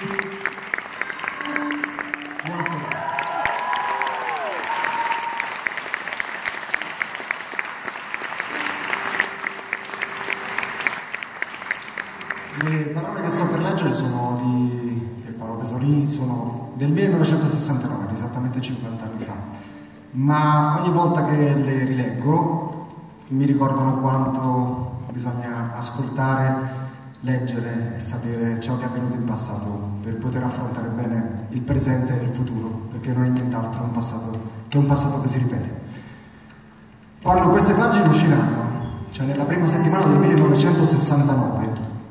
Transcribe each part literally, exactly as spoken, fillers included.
Buonasera. Le parole che sto per leggere sono di Paolo Pasolini, sono del millenovecentosessantanove, esattamente cinquanta anni fa, ma ogni volta che le rileggo mi ricordano quanto bisogna ascoltare, leggere e sapere ciò che è avvenuto in passato per poter affrontare bene il presente e il futuro, perché non è nient'altro un passato che un passato che si ripete. Quando queste pagine usciranno, cioè nella prima settimana del millenovecentosessantanove,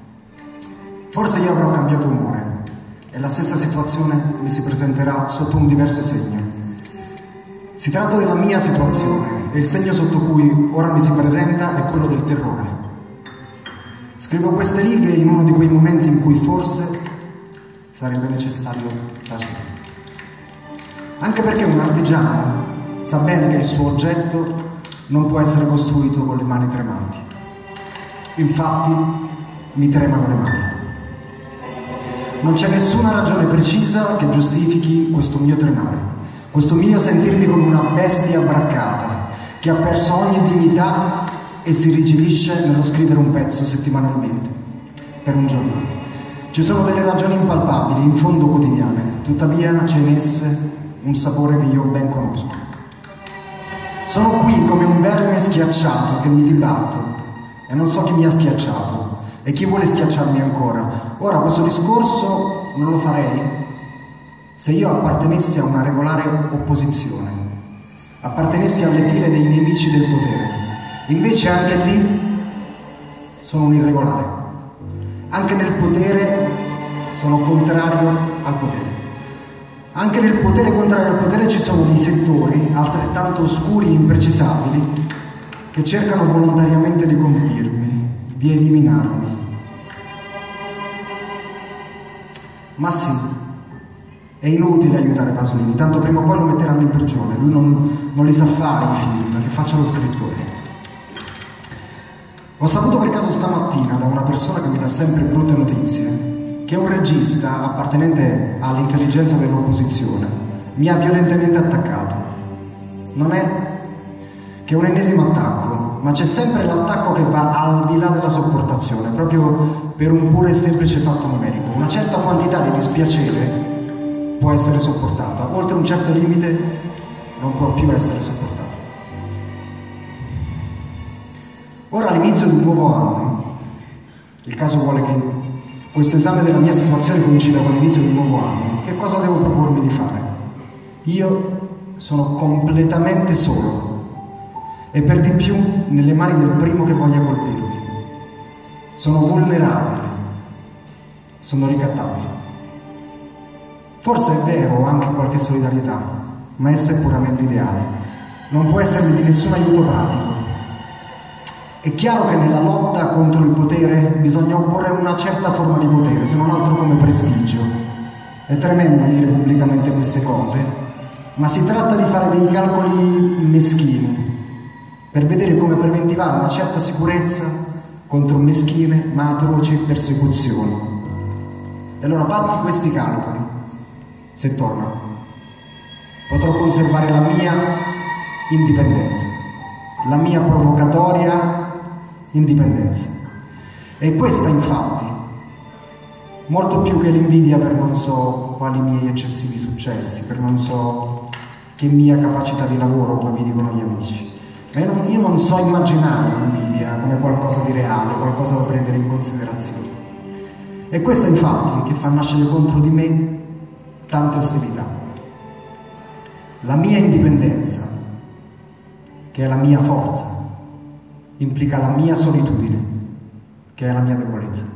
forse io avrò cambiato umore e la stessa situazione mi si presenterà sotto un diverso segno. Si tratta della mia situazione e il segno sotto cui ora mi si presenta è quello del terrore. Scrivo queste righe in uno di quei momenti in cui forse sarebbe necessario tacere. Anche perché un artigiano sa bene che il suo oggetto non può essere costruito con le mani tremanti. Infatti mi tremano le mani. Non c'è nessuna ragione precisa che giustifichi questo mio tremare, questo mio sentirmi come una bestia braccata che ha perso ogni dignità e si rigidisce nello scrivere un pezzo settimanalmente, per un giornale. Ci sono delle ragioni impalpabili, in fondo quotidiane, tuttavia c'è in esse un sapore che io ben conosco. Sono qui come un verme schiacciato che mi dibatto e non so chi mi ha schiacciato e chi vuole schiacciarmi ancora. Ora questo discorso non lo farei se io appartenessi a una regolare opposizione, appartenessi alle file dei nemici del potere. Invece anche lì sono un irregolare. Anche nel potere sono contrario al potere. Anche nel potere contrario al potere ci sono dei settori altrettanto oscuri e imprecisabili che cercano volontariamente di compirmi, di eliminarmi. Ma sì, è inutile aiutare Pasolini, tanto prima o poi lo metteranno in prigione. Lui non, non li sa fare i film, che faccia lo scrittore. Ho saputo per caso stamattina da una persona che mi dà sempre brutte notizie che un regista appartenente all'intelligenza dell'opposizione mi ha violentemente attaccato. Non è che un ennesimo attacco, ma c'è sempre l'attacco che va al di là della sopportazione, proprio per un puro e semplice fatto numerico. Una certa quantità di dispiacere può essere sopportata, oltre un certo limite non può più essere sopportata. Ora, all'inizio di un nuovo anno, il caso vuole che questo esame della mia situazione coincida con l'inizio di un nuovo anno, che cosa devo propormi di fare? Io sono completamente solo e per di più nelle mani del primo che voglia colpirmi. Sono vulnerabile, sono ricattabile. Forse è vero, ho anche qualche solidarietà, ma essa è puramente ideale. Non può essermi di nessun aiuto pratico. È chiaro che nella lotta contro il potere bisogna opporre una certa forma di potere, se non altro come prestigio. È tremendo dire pubblicamente queste cose, ma si tratta di fare dei calcoli meschini per vedere come preventivare una certa sicurezza contro meschine ma atroci persecuzioni. E allora, fatti questi calcoli, se tornano, potrò conservare la mia indipendenza, la mia provocatoria indipendenza. E questa, infatti, molto più che l'invidia per non so quali miei eccessivi successi, per non so che mia capacità di lavoro, come mi dicono gli amici. Ma io non, io non so immaginare l'invidia come qualcosa di reale, qualcosa da prendere in considerazione. E questa, infatti, che fa nascere contro di me tante ostilità. La mia indipendenza, che è la mia forza, implica la mia solitudine, che è la mia debolezza.